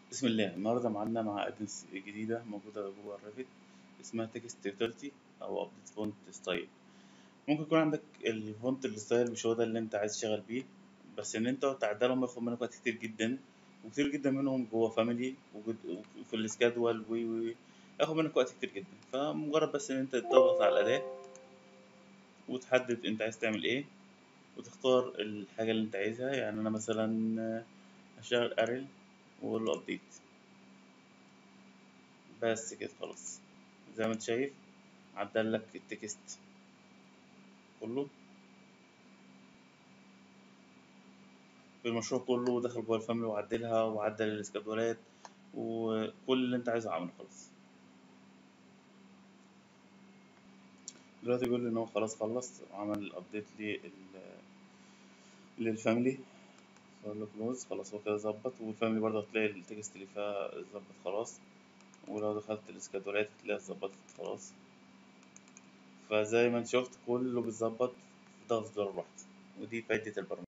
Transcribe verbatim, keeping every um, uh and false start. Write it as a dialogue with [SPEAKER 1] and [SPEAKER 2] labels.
[SPEAKER 1] بسم الله. النهارده معانا مع ادنس جديدة موجودة جوه الريفت اسمها تكست يوتيلتي أو أبديت فونت ستايل. ممكن يكون عندك الفونت الستايل مش هو ده اللي أنت عايز تشتغل بيه، بس إن أنت تعدلهم ياخد منك وقت كتير جدا، وكتير جدا منهم جوه فاميلي وفي السكادوال وي وي ياخد منك وقت كتير جدا. فمجرد بس إن أنت تضغط على الأداة وتحدد أنت عايز تعمل إيه وتختار الحاجة اللي أنت عايزها. يعني أنا مثلا هشتغل أريل وأقول له أبديت، بس كده خلاص. زي ما انت شايف عدل لك التكست كله في المشروع كله، ودخل جوه الفاميلي وعدلها وعدل الاسكادولات وكل اللي انت عايزه عمله خلاص. دلوقتي بيقول لي ان هو خلاص خلص وعمل الابديت للفاميلي، فاقول له كلوز. خلاص هو كده ظبط، والفاميلي برضه هتلاقي التكست اللي فيها ظبط خلاص، ولو دخلت الاسكادولات هتلاقيها ظبطت خلاص. فزي ما انت شفت كله بيتظبط في ضغط زرار واحد، ودي فايدة البرمجة.